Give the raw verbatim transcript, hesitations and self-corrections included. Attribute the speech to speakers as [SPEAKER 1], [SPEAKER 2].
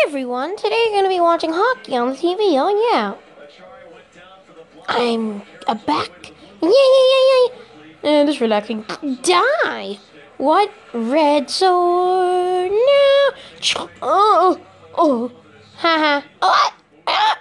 [SPEAKER 1] everyone, today we're going to be watching hockey on the T V, oh yeah. I'm a back. Yeah, yeah, yeah, yeah. Uh, just relaxing. Die! What? Red sword? No! Oh, oh, haha. Oh,